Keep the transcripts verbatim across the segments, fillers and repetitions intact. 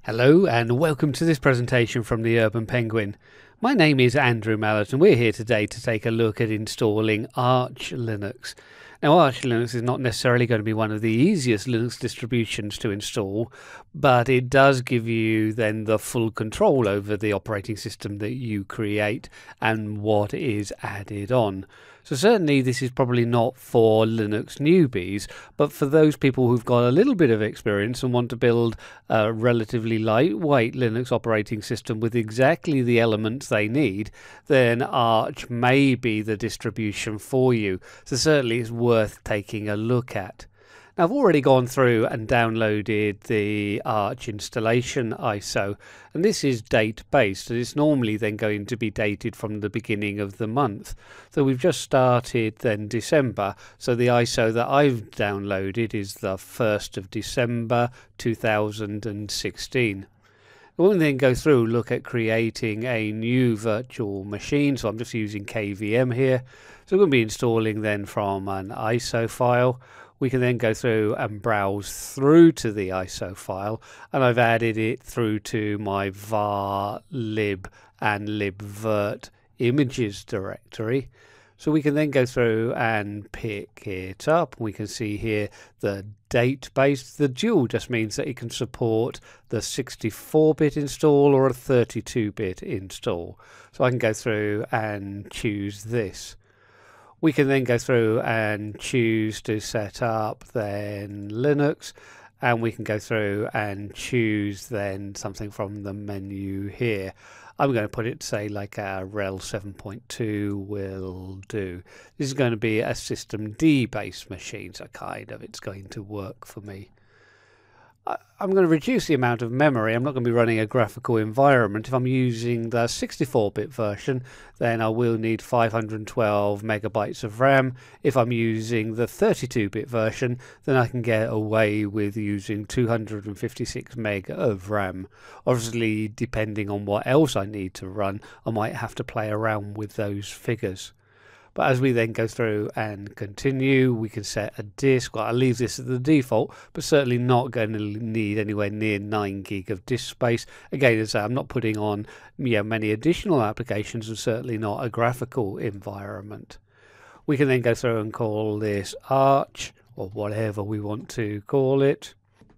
Hello and welcome to this presentation from the Urban Penguin. My name is Andrew Mallett and we're here today to take a look at installing Arch Linux. Now Arch Linux is not necessarily going to be one of the easiest Linux distributions to install, but it does give you then the full control over the operating system that you create and what is added on. So certainly this is probably not for Linux newbies, but for those people who've got a little bit of experience and want to build a relatively lightweight Linux operating system with exactly the elements they need, then Arch may be the distribution for you. So certainly it's worth taking a look at. Now I've already gone through and downloaded the Arch installation I S O, and this is date based, and it's normally then going to be dated from the beginning of the month. So we've just started then December, so the I S O that I've downloaded is the first of December two thousand sixteen. We'll then go through, look at creating a new virtual machine, so I'm just using K V M here. So we're going to be installing then from an I S O file. We can then go through and browse through to the I S O file, and I've added it through to my var lib and libvirt images directory. So we can then go through and pick it up. We can see here the date based. The dual just means that it can support the sixty-four bit install or a thirty-two bit install. So I can go through and choose this. We can then go through and choose to set up then Linux, and we can go through and choose then something from the menu here. I'm going to put it to say like a rel seven point two will do. This is going to be a system D based machine, so kind of it's going to work for me. I'm going to reduce the amount of memory. I'm not going to be running a graphical environment. If I'm using the sixty-four bit version, then I will need five hundred twelve megabytes of RAM. If I'm using the thirty-two bit version, then I can get away with using two hundred fifty-six meg of RAM. Obviously, depending on what else I need to run, I might have to play around with those figures. But as we then go through and continue, we can set a disk. Well, I'll leave this at the default, but certainly not going to need anywhere near nine gig of disk space. Again, as I say, I'm not putting on yeah, many additional applications, and certainly not a graphical environment. We can then go through and call this Arch, or whatever we want to call it.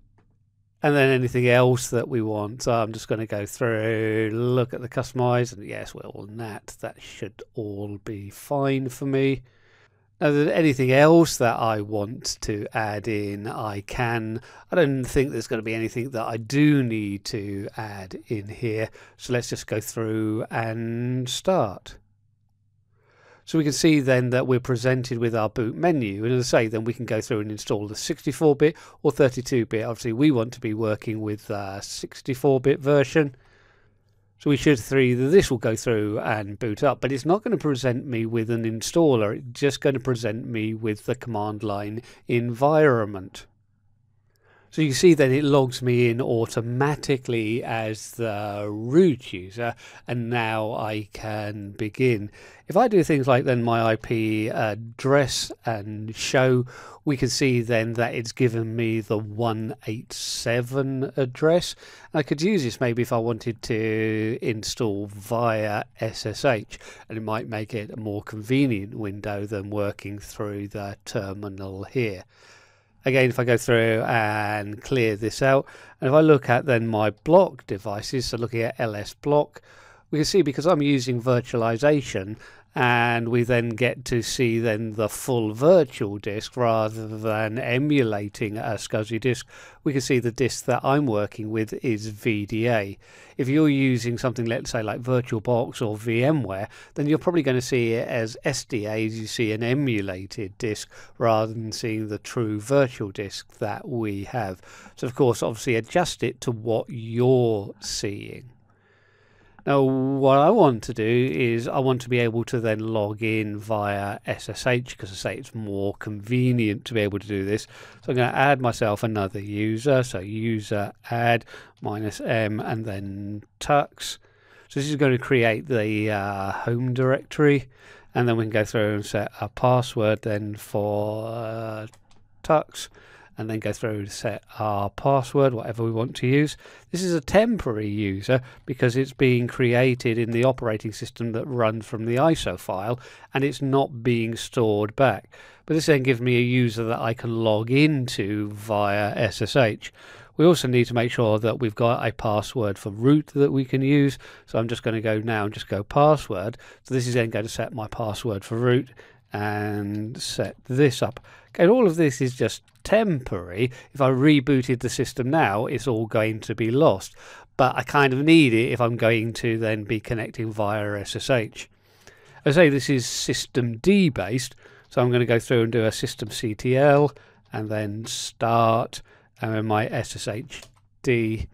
And then anything else that we want. So I'm just going to go through, look at the customize, and yes, well, that, that should all be fine for me. Now, there's anything else that I want to add in, I can. I don't think there's going to be anything that I do need to add in here. So let's just go through and start. So we can see then that we're presented with our boot menu, and as I say, then we can go through and install the sixty-four bit or thirty-two bit. Obviously we want to be working with the sixty-four bit version, so we should see that this will go through and boot up, but it's not going to present me with an installer. It's just going to present me with the command line environment. So you see that it logs me in automatically as the root user, and now I can begin. If I do things like then my I P address and show, we can see then that it's given me the one eighty-seven address. I could use this maybe if I wanted to install via S S H, and it might make it a more convenient window than working through the terminal here. Again, if I go through and clear this out, and if I look at then my block devices, so looking at L S block, we can see because I'm using virtualization, and we then get to see then the full virtual disk rather than emulating a SCSI disk. We can see the disk that I'm working with is V D A. If you're using something, let's say like VirtualBox or VMware, then you're probably going to see it as S D A, as you see an emulated disk rather than seeing the true virtual disk that we have. So of course, obviously adjust it to what you're seeing. Now what I want to do is I want to be able to then log in via S S H, because I say it's more convenient to be able to do this. So I'm going to add myself another user, so user add minus m and then tux. So this is going to create the uh, home directory, and then we can go through and set a password then for uh, tux. and then go through and set our password, whatever we want to use. This is a temporary user because it's being created in the operating system that runs from the I S O file, and it's not being stored back. But this then gives me a user that I can log into via S S H. We also need to make sure that we've got a password for root that we can use. So I'm just going to go now and just go password. So this is then going to set my password for root and set this up. Okay, all of this is just temporary. If I rebooted the system now, it's all going to be lost. But I kind of need it if I'm going to then be connecting via S S H. As I say, this is systemd based. So I'm going to go through and do a systemctl and then start and then my S S H D.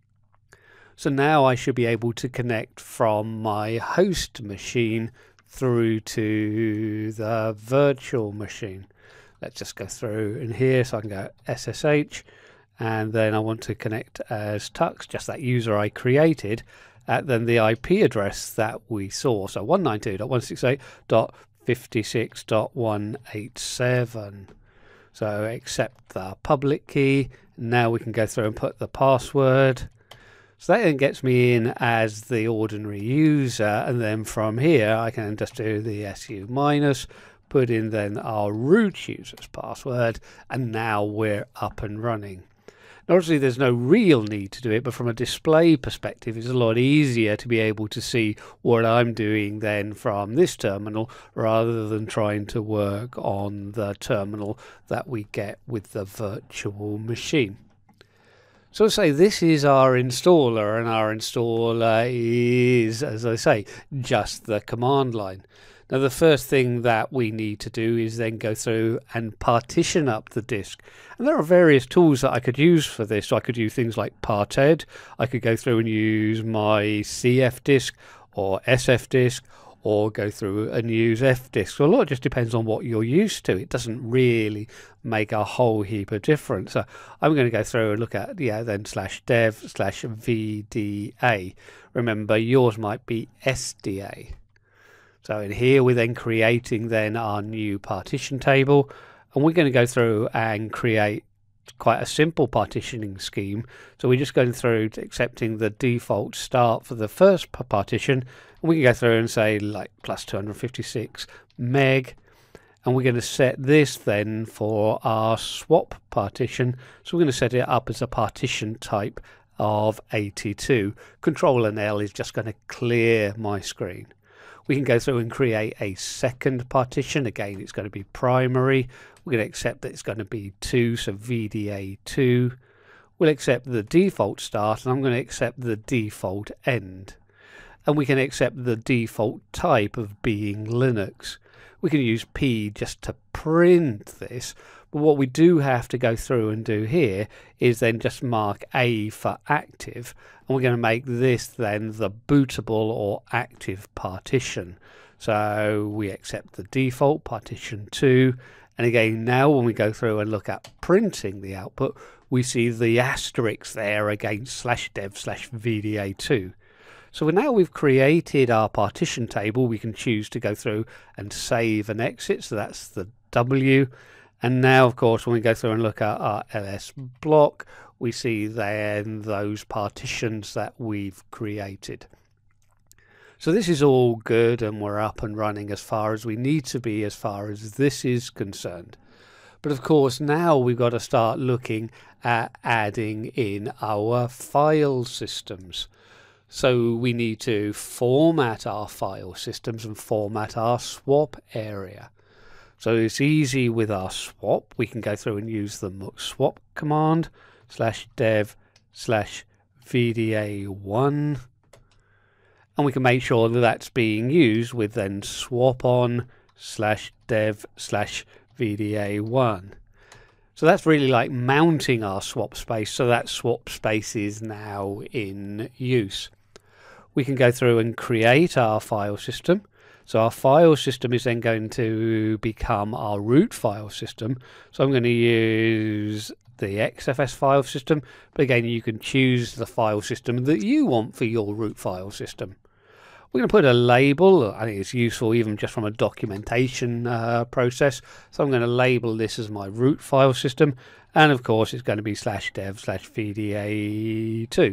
So now I should be able to connect from my host machine through to the virtual machine. Let's just go through in here. So I can go S S H, and then I want to connect as tux, just that user I created, at then the I P address that we saw. So one ninety-two dot one sixty-eight dot fifty-six dot one eighty-seven. So accept the public key. Now we can go through and put the password. So that then gets me in as the ordinary user, and then from here I can just do the su minus, put in then our root user's password, and now we're up and running. Now obviously there's no real need to do it, but from a display perspective it's a lot easier to be able to see what I'm doing then from this terminal rather than trying to work on the terminal that we get with the virtual machine. So I'll say this is our installer, and our installer is, as I say, just the command line. Now the first thing that we need to do is then go through and partition up the disk. And there are various tools that I could use for this. So I could use things like parted. I could go through and use my C F disk or S F disk, or go through and use F disk. So a lot just depends on what you're used to. It doesn't really make a whole heap of difference. So I'm going to go through and look at, yeah, then slash dev slash V D A. Remember, yours might be S D A. So in here we're then creating then our new partition table, and we're going to go through and create quite a simple partitioning scheme. So we're just going through to accepting the default start for the first partition, and we can go through and say like plus two hundred fifty-six meg, and we're going to set this then for our swap partition. So we're going to set it up as a partition type of eighty-two. Control and L is just going to clear my screen. We can go through and create a second partition. Again, it's going to be primary. We're going to accept that it's going to be two, so V D A two. We'll accept the default start, and I'm going to accept the default end. And we can accept the default type of being Linux. We can use P just to print this, but what we do have to go through and do here is then just mark A for active, and we're going to make this then the bootable or active partition. So we accept the default partition two, and again now when we go through and look at printing the output, we see the asterisk there against slash dev slash V D A two. So now we've created our partition table, we can choose to go through and save and exit, so that's the W. And now of course when we go through and look at our L S block, we see then those partitions that we've created. So this is all good, and we're up and running as far as we need to be as far as this is concerned. But of course now we've got to start looking at adding in our file systems. So we need to format our file systems and format our swap area. So it's easy with our swap. We can go through and use the mux swap command slash dev slash V D A one, and we can make sure that that's being used with then swap on slash dev slash V D A one. So that's really like mounting our swap space, so that swap space is now in use. We can go through and create our file system. So our file system is then going to become our root file system. So I'm going to use the X F S file system, but again you can choose the file system that you want for your root file system. We're going to put a label. I think it's useful even just from a documentation uh, process. So I'm going to label this as my root file system, And of course it's going to be slash dev slash V D A two.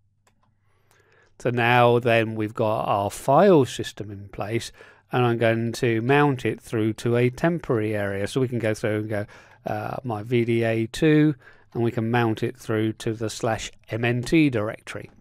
So now then we've got our file system in place, and I'm going to mount it through to a temporary area. So we can go through and go uh, my V D A two, and we can mount it through to the slash M N T directory.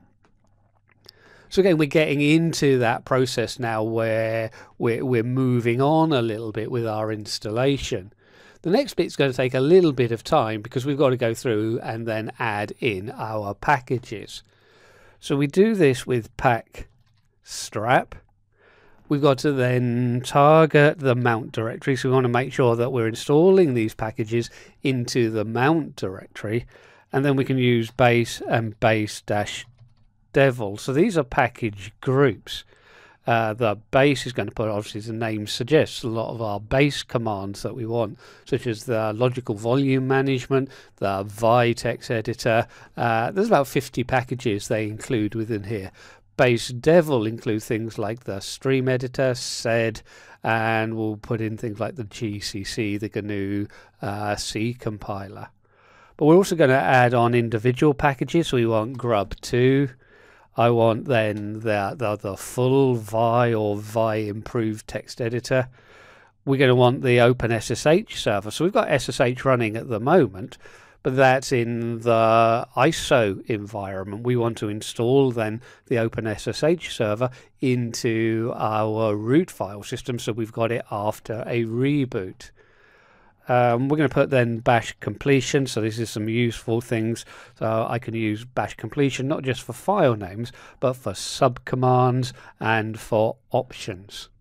So again, we're getting into that process now where we're, we're moving on a little bit with our installation. The next bit's going to take a little bit of time because we've got to go through and then add in our packages. So we do this with pack strap. We've got to then target the mount directory, so we want to make sure that we're installing these packages into the mount directory, and then we can use base and base dash devil. So these are package groups. Uh, the base is going to put, obviously as the name suggests, a lot of our base commands that we want, such as the logical volume management, the Vitex editor. Uh, there's about fifty packages they include within here. Base devil includes things like the stream editor, sed, and we'll put in things like the G C C, the G N U uh, C compiler. But we're also going to add on individual packages. So we want grub two. I want then the, the, the full Vi or Vi improved text editor. We're going to want the OpenSSH server. So we've got S S H running at the moment, but that's in the I S O environment. We want to install then the OpenSSH server into our root file system, so we've got it after a reboot. Um, we're going to put then bash completion, so this is some useful things. So I can use bash completion not just for file names, but for subcommands and for options.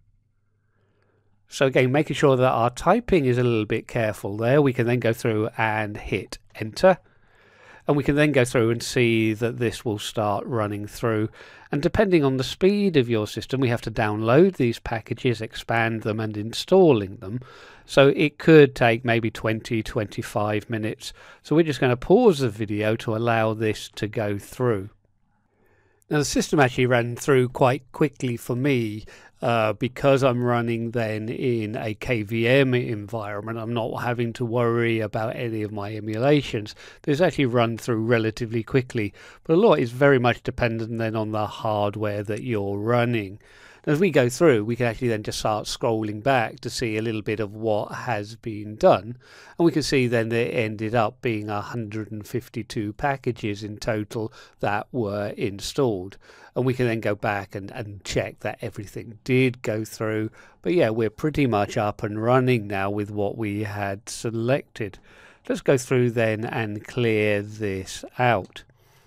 So again, making sure that our typing is a little bit careful there. We can then go through and hit enter, and we can then go through and see that this will start running through. And depending on the speed of your system, we have to download these packages, expand them and installing them. So it could take maybe twenty, twenty-five minutes. So we're just going to pause the video to allow this to go through. Now the system actually ran through quite quickly for me. Uh, because I'm running then in a K V M environment, I'm not having to worry about any of my emulations. This actually run through relatively quickly, but a lot is very much dependent then on the hardware that you're running. As we go through, we can actually then just start scrolling back to see a little bit of what has been done, and we can see then that it ended up being one hundred fifty-two packages in total that were installed. And we can then go back and, and check that everything did go through. But yeah, we're pretty much up and running now with what we had selected. Let's go through then and clear this out.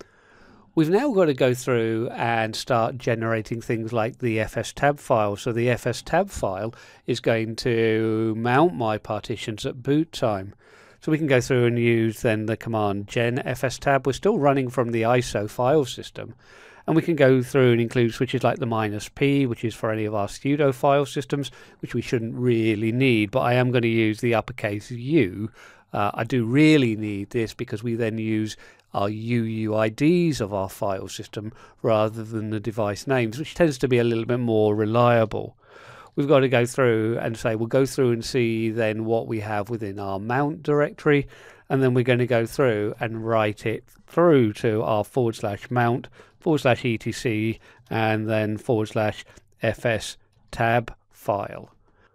We've now got to go through and start generating things like the fstab file. So the fstab file is going to mount my partitions at boot time. So we can go through and use then the command gen fstab. We're still running from the I S O file system. And we can go through and include switches like the minus P, which is for any of our sudo file systems, which we shouldn't really need. But I am going to use the uppercase U. Uh, I do really need this because we then use our U U I Ds of our file system rather than the device names, which tends to be a little bit more reliable. We've got to go through and say, we'll go through and see then what we have within our mount directory, and then we're going to go through and write it through to our forward slash mount, forward slash etc, and then forward slash fs tab file.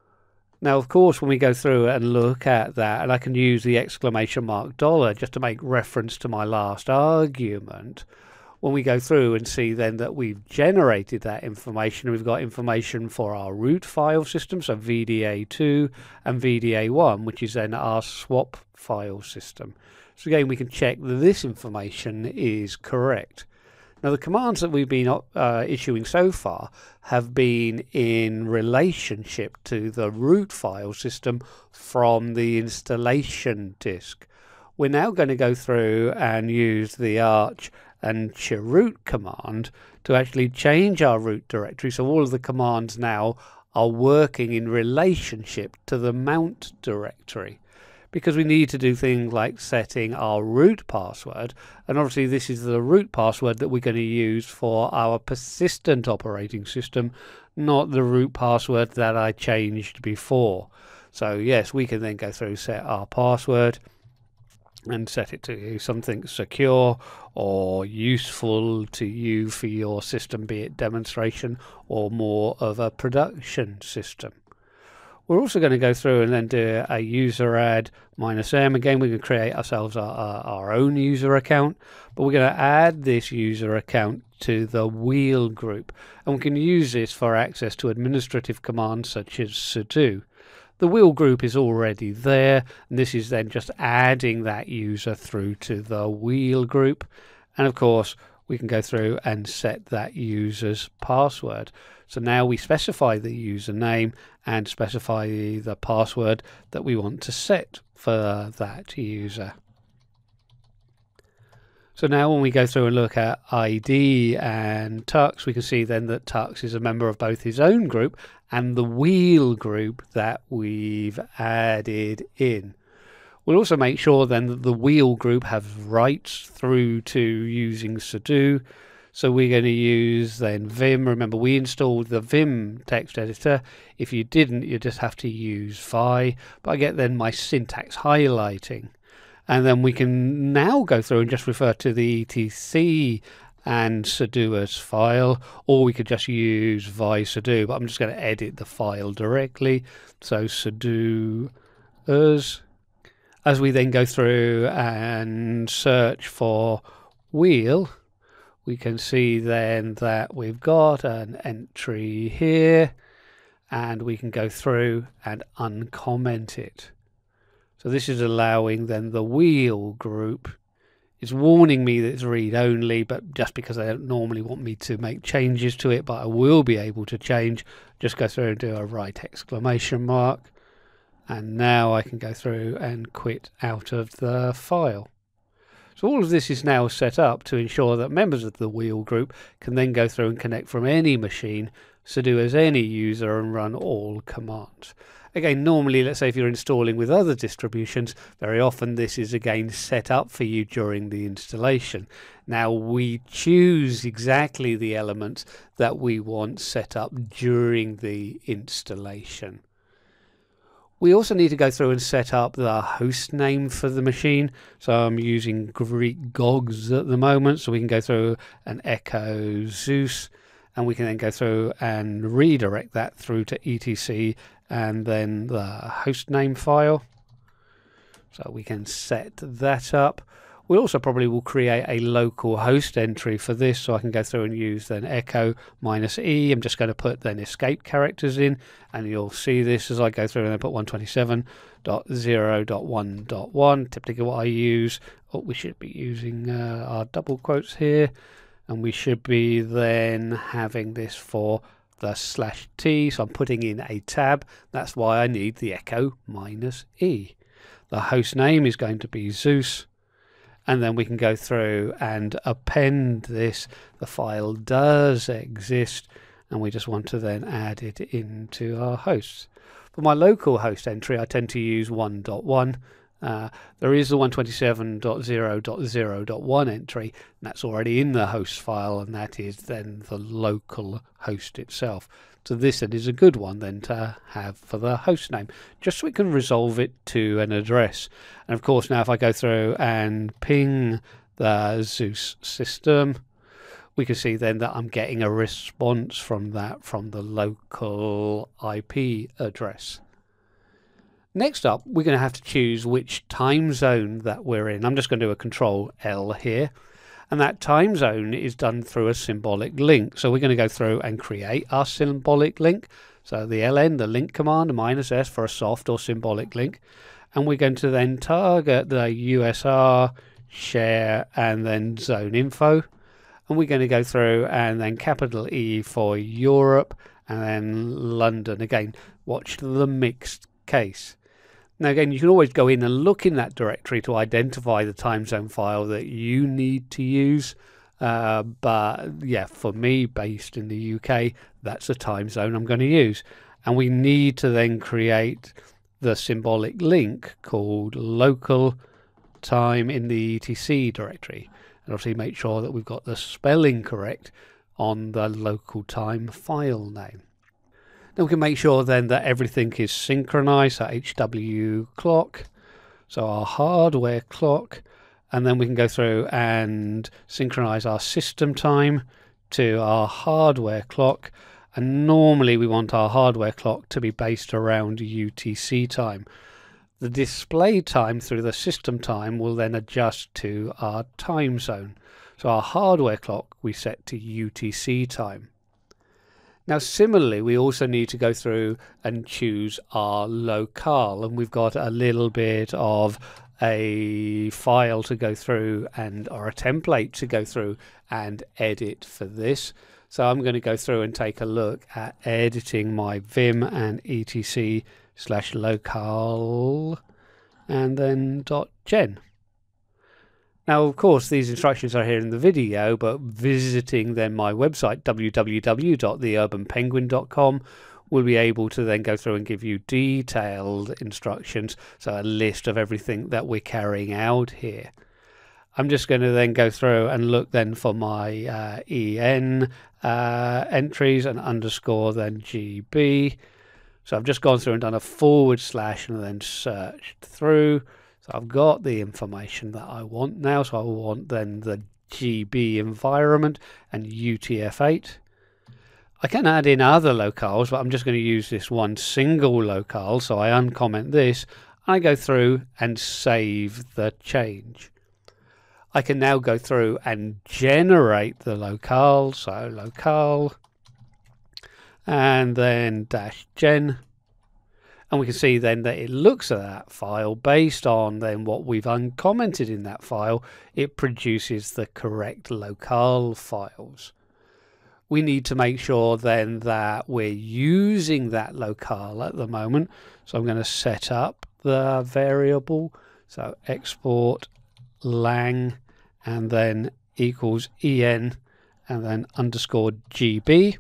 Now, of course, when we go through and look at that, and I can use the exclamation mark dollar just to make reference to my last argument, when we go through and see then that we've generated that information, we've got information for our root file system, so V D A two and V D A one, which is then our swap file system. So again, we can check that this information is correct. Now, the commands that we've been uh, issuing so far have been in relationship to the root file system from the installation disk. We're now going to go through and use the arch and chroot command to actually change our root directory. So all of the commands now are working in relationship to the mount directory, because we need to do things like setting our root password, and obviously this is the root password that we're going to use for our persistent operating system, not the root password that I changed before. So yes, we can then go through, set our password, and set it to something secure or useful to you for your system, be it demonstration or more of a production system. We're also going to go through and then do a user add minus M. Again, we can create ourselves our, our, our own user account, but we're going to add this user account to the wheel group, and we can use this for access to administrative commands such as sudo. The wheel group is already there, and this is then just adding that user through to the wheel group. And of course, we can go through and set that user's password. So now we specify the username and specify the password that we want to set for that user. So now when we go through and look at I D and Tux, we can see then that Tux is a member of both his own group and the wheel group that we've added in. We'll also make sure then that the wheel group has rights through to using sudo. So we're going to use then Vim. Remember, we installed the Vim text editor. If you didn't, you just have to use Vi. But I get then my syntax highlighting. And then we can now go through and just refer to the etc and sudo as file, or we could just use vi sudo, but I'm just going to edit the file directly. So sudo as, as we then go through and search for wheel, we can see then that we've got an entry here, and we can go through and uncomment it. So this is allowing then the wheel group. It's warning me that it's read only, but just because they don't normally want me to make changes to it, but I will be able to change, just go through and do a right exclamation mark. And now I can go through and quit out of the file. So all of this is now set up to ensure that members of the wheel group can then go through and connect from any machine, sudo as any user, and run all commands. Again, normally, let's say if you're installing with other distributions, very often this is again set up for you during the installation. Now we choose exactly the elements that we want set up during the installation. We also need to go through and set up the host name for the machine. So I'm using Greek gogs at the moment, so we can go through and echo Zeus, and we can then go through and redirect that through to etc and then the host name file. So we can set that up. We also probably will create a local host entry for this, so I can go through and use then echo minus E. I'm just going to put then escape characters in, and you'll see this as I go through and then put one twenty-seven dot zero dot one dot one. Typically what I use, oh, we should be using uh, our double quotes here, and we should be then having this for the slash T, so I'm putting in a tab. That's why I need the echo minus E. The host name is going to be Zeus, and then we can go through and append this. The file does exist, and we just want to then add it into our hosts. For my local host entry, I tend to use one dot one. Uh, there is the one twenty-seven dot zero dot zero dot one entry, and that's already in the host file, and that is then the local host itself. So this then is a good one then to have for the host name, just so we can resolve it to an address. And of course now if I go through and ping the Zeus system, we can see then that I'm getting a response from that from the local I P address. Next up, we're going to have to choose which time zone that we're in. I'm just going to do a control L here. And that time zone is done through a symbolic link. So we're going to go through and create our symbolic link. So the L N, the link command, minus S for a soft or symbolic link. And we're going to then target the U S R, share, and then zone info. And we're going to go through and then capital E for Europe, and then London. Again, watch the mixed case. Now again, you can always go in and look in that directory to identify the time zone file that you need to use. Uh, but yeah, for me, based in the U K, that's the time zone I'm going to use. And we need to then create the symbolic link called local time in the E T C directory. And obviously make sure that we've got the spelling correct on the local time file name. Then we can make sure then that everything is synchronized, so H W clock. So our hardware clock, and then we can go through and synchronize our system time to our hardware clock. And normally we want our hardware clock to be based around U T C time. The display time through the system time will then adjust to our time zone. So our hardware clock we set to U T C time. Now similarly, we also need to go through and choose our locale, and we've got a little bit of a file to go through and or a template to go through and edit for this. So I'm going to go through and take a look at editing my vim and etc slash locale and then .gen. Now, of course, these instructions are here in the video, but visiting then my website, w w w dot the urban penguin dot com, will be able to then go through and give you detailed instructions, so a list of everything that we're carrying out here. I'm just going to then go through and look then for my uh, E N uh, entries and underscore then G B. So I've just gone through and done a forward slash and then searched through. So I've got the information that I want now. So I want then the G B environment and U T F eight. I can add in other locales, but I'm just going to use this one single locale. So I uncomment this. I go through and save the change. I can now go through and generate the locale. So locale and then dash gen. And we can see then that it looks at that file based on then what we've uncommented in that file. It produces the correct locale files. We need to make sure then that we're using that locale at the moment. So I'm going to set up the variable. So export lang and then equals en and then underscore gb.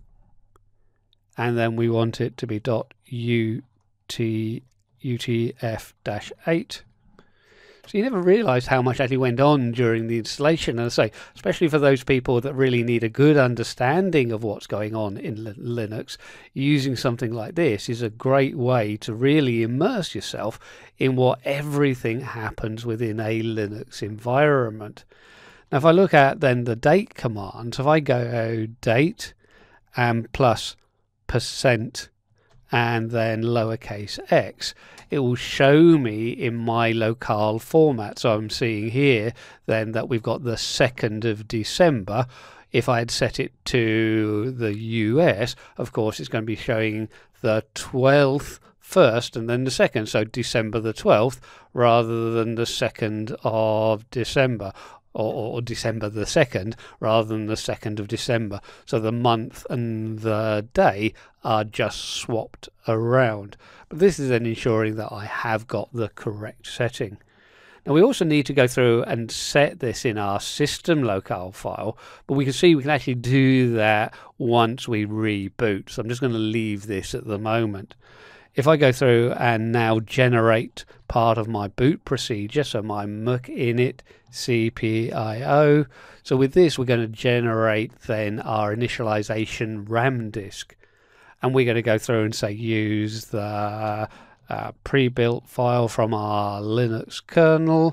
And then we want it to be dot U T U T F eight. So you never realised how much actually went on during the installation. And I say, especially for those people that really need a good understanding of what's going on in Linux, using something like this is a great way to really immerse yourself in what everything happens within a Linux environment. Now, if I look at then the date command, if I go date and plus percent and then lowercase x, it will show me in my locale format. So I'm seeing here then that we've got the second of December. If I had set it to the U S, of course it's going to be showing the twelfth first and then the second, so December the twelfth rather than the second of December. Or, or December the second rather than the second of December. So the month and the day are just swapped around. But this is then ensuring that I have got the correct setting. Now we also need to go through and set this in our system locale file, but we can see we can actually do that once we reboot. So I'm just going to leave this at the moment. If I go through and now generate part of my boot procedure, so my muck init C P I O. So with this, we're going to generate then our initialization RAM disk. And we're going to go through and say use the uh, pre-built file from our Linux kernel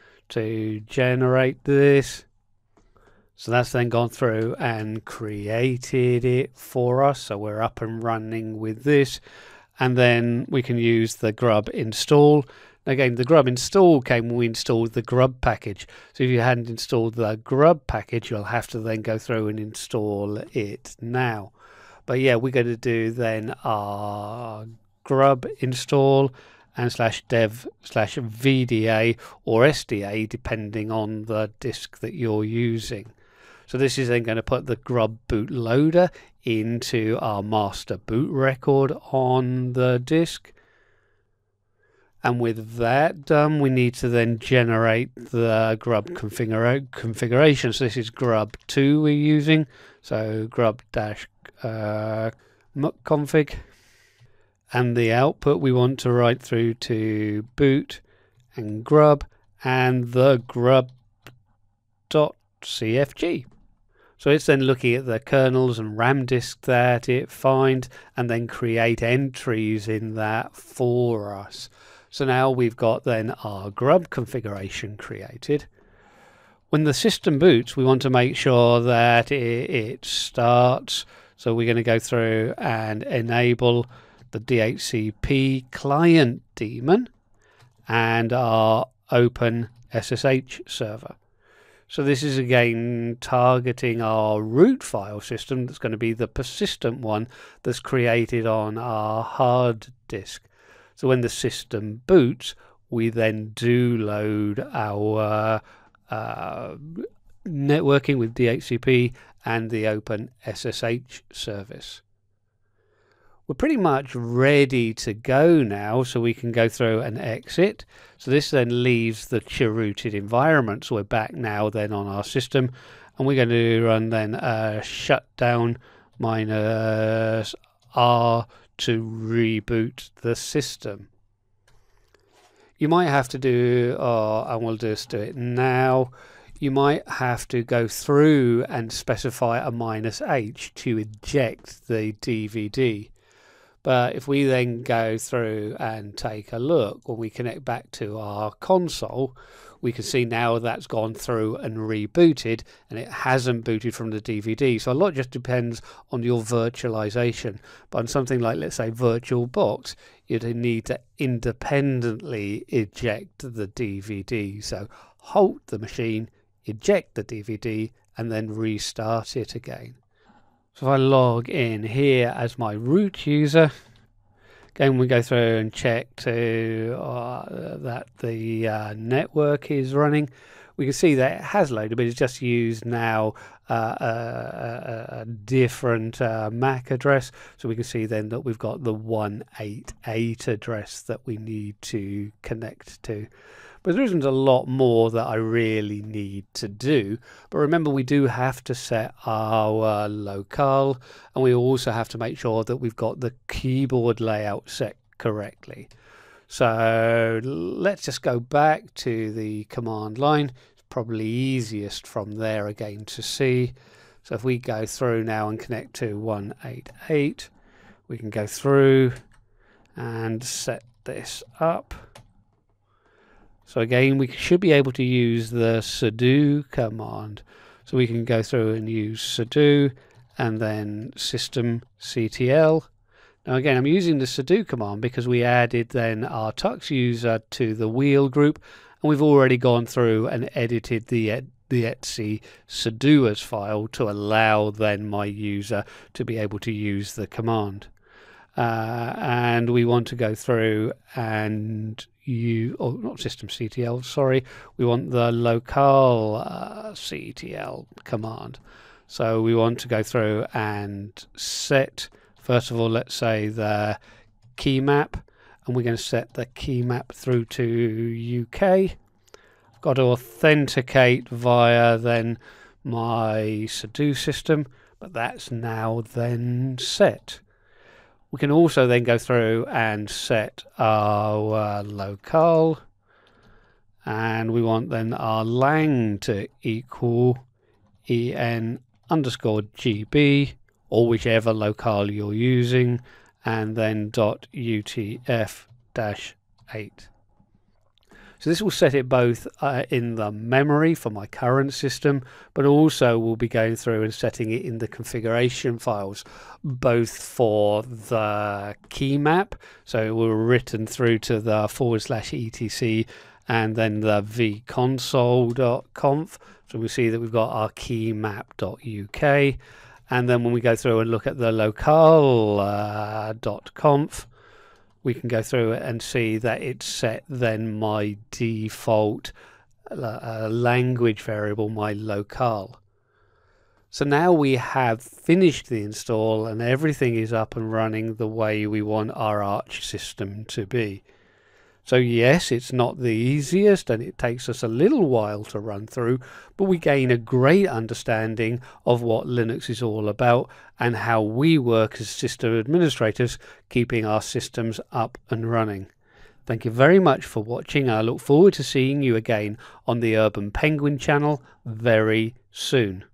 to generate this. So that's then gone through and created it for us. So we're up and running with this. And then we can use the grub install. Again, the grub install came when we installed the grub package. So if you hadn't installed the grub package, you'll have to then go through and install it now. But yeah, we're going to do then our grub install and slash dev slash V D A or S D A, depending on the disk that you're using. So this is then going to put the grub bootloader into our master boot record on the disk. And with that done, we need to then generate the grub configura configuration. So this is grub two we're using. So grub dash uh, muck config. And the output we want to write through to boot and grub and the grub.cfg. So it's then looking at the kernels and RAM disk that it finds and then create entries in that for us. So now we've got then our grub configuration created. When the system boots, we want to make sure that it, it starts. So we're going to go through and enable the D H C P client daemon and our open S S H server. So this is again targeting our root file system that's going to be the persistent one that's created on our hard disk. So when the system boots, we then do load our uh, networking with D H C P and the open S S H service. We're pretty much ready to go now, so we can go through and exit. So this then leaves the chrooted environment. So we're back now then on our system, and we're going to run then uh, shutdown minus R to reboot the system. You might have to do, oh, and we'll just do it now. You might have to go through and specify a minus H to eject the D V D. But if we then go through and take a look, when we connect back to our console, we can see now that's gone through and rebooted, and it hasn't booted from the D V D. So a lot just depends on your virtualization. But on something like, let's say, VirtualBox, you'd need to independently eject the D V D. So halt the machine, eject the D V D, and then restart it again. So if I log in here as my root user, again we go through and check to uh, that the uh, network is running. We can see that it has loaded, but it's just used now uh, a, a, a different uh, M A C address. So we can see then that we've got the one eighty-eight address that we need to connect to. But there isn't a lot more that I really need to do. But remember, we do have to set our uh, locale, and we also have to make sure that we've got the keyboard layout set correctly. So let's just go back to the command line. It's probably easiest from there again to see. So if we go through now and connect to one eighty-eight, we can go through and set this up. So again, we should be able to use the sudo command. So we can go through and use sudo and then systemctl. Now again, I'm using the sudo command because we added then our tux user to the wheel group, and we've already gone through and edited the the etc sudoers file to allow then my user to be able to use the command. Uh, and we want to go through and you, or not systemctl, sorry, we want the locale uh, ctl command. So we want to go through and set, first of all, let's say the key map, and we're going to set the key map through to U K. I've got to authenticate via then my sudo system, but that's now then set. We can also then go through and set our uh, locale, and we want then our lang to equal en underscore gb, or whichever locale you're using, and then dot utf dash eight. So this will set it both uh, in the memory for my current system, but also we'll be going through and setting it in the configuration files, both for the key map, so it will be written through to the forward slash etc, and then the vconsole.conf. So we see that we've got our key map.uk, and then when we go through and look at the locale.conf, uh, we can go through it and see that it's set then my default uh, language variable, my locale. So now we have finished the install and everything is up and running the way we want our Arch system to be. So yes, it's not the easiest and it takes us a little while to run through, but we gain a great understanding of what Linux is all about and how we work as system administrators, keeping our systems up and running. Thank you very much for watching. I look forward to seeing you again on the Urban Penguin channel very soon.